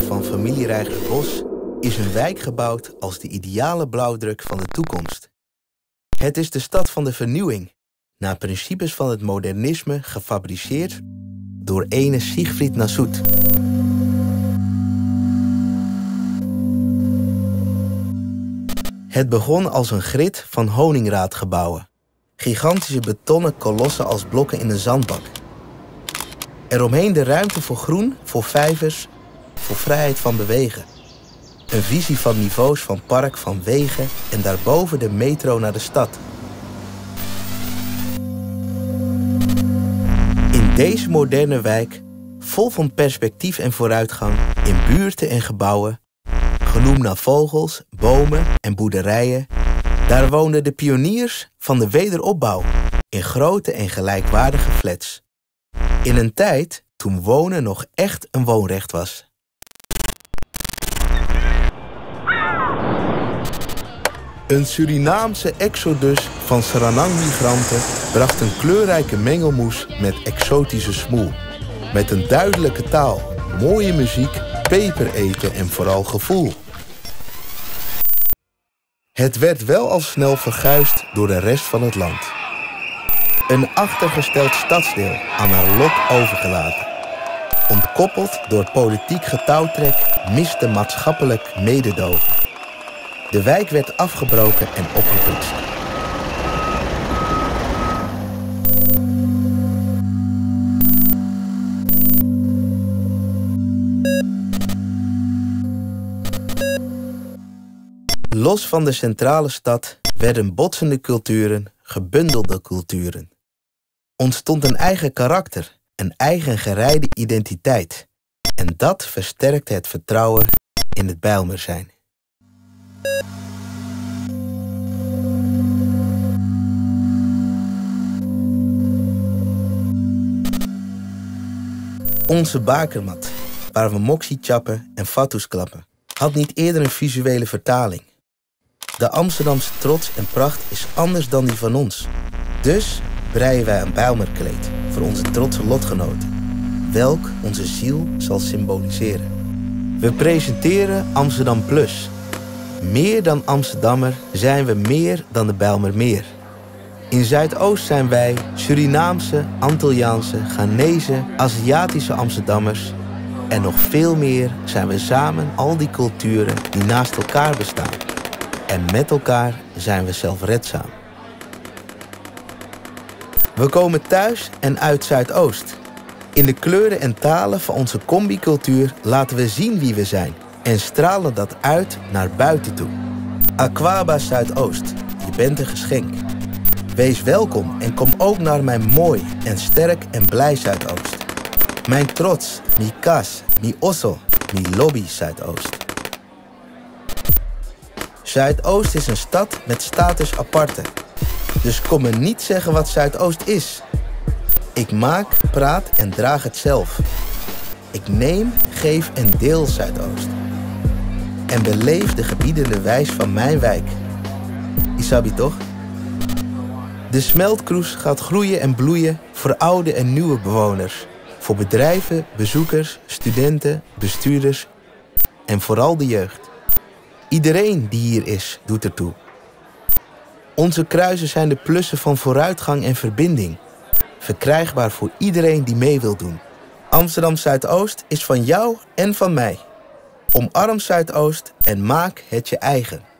van familie Rijgersbos is een wijk gebouwd als de ideale blauwdruk van de toekomst. Het is de stad van de vernieuwing, naar principes van het modernisme gefabriceerd door ene Siegfried Nassout. Het begon als een grid van honingraadgebouwen. Gigantische betonnen kolossen als blokken in een zandbak. Eromheen de ruimte voor groen, voor vijvers, voor vrijheid van bewegen. Een visie van niveaus van park, van wegen en daarboven de metro naar de stad. In deze moderne wijk, vol van perspectief en vooruitgang, in buurten en gebouwen, genoemd naar vogels, bomen en boerderijen, daar woonden de pioniers van de wederopbouw in grote en gelijkwaardige flats. In een tijd toen wonen nog echt een woonrecht was. Een Surinaamse exodus van Suriname-migranten bracht een kleurrijke mengelmoes met exotische smoel. Met een duidelijke taal, mooie muziek, peper eten en vooral gevoel. Het werd wel al snel verguisd door de rest van het land. Een achtergesteld stadsdeel aan haar lot overgelaten. Ontkoppeld door politiek getouwtrek miste maatschappelijk mededogen. De wijk werd afgebroken en opgepoetst. Los van de centrale stad werden botsende culturen gebundelde culturen. Ontstond een eigen karakter, een eigen gereide identiteit. En dat versterkte het vertrouwen in het Bijlmer zijn. Onze bakermat, waar we moxie chappen en fatsoes klappen, had niet eerder een visuele vertaling. De Amsterdamse trots en pracht is anders dan die van ons. Dus breien wij een Bijlmerkleed voor onze trotse lotgenoten, welk onze ziel zal symboliseren. We presenteren Amsterdam Plus. Meer dan Amsterdammer zijn we meer dan de Bijlmermeer. In Zuidoost zijn wij Surinaamse, Antilliaanse, Ghanese, Aziatische Amsterdammers. En nog veel meer zijn we samen al die culturen die naast elkaar bestaan. En met elkaar zijn we zelfredzaam. We komen thuis en uit Zuidoost. In de kleuren en talen van onze combicultuur laten we zien wie we zijn. En stralen dat uit naar buiten toe. Aquaba Zuidoost, je bent een geschenk. Wees welkom en kom ook naar mijn mooi en sterk en blij Zuidoost. Mijn trots, mi kas, mi osso, mi lobby Zuidoost. Zuidoost is een stad met status aparte. Dus kom me niet zeggen wat Zuidoost is. Ik maak, praat en draag het zelf. Ik neem, geef en deel Zuidoost. En beleef de gebiedende wijs van mijn wijk. Isabi toch? De smeltkroes gaat groeien en bloeien voor oude en nieuwe bewoners. Voor bedrijven, bezoekers, studenten, bestuurders en vooral de jeugd. Iedereen die hier is, doet ertoe. Onze kruisen zijn de plussen van vooruitgang en verbinding. Verkrijgbaar voor iedereen die mee wil doen. Amsterdam Zuidoost is van jou en van mij. Omarm Zuidoost en maak het je eigen.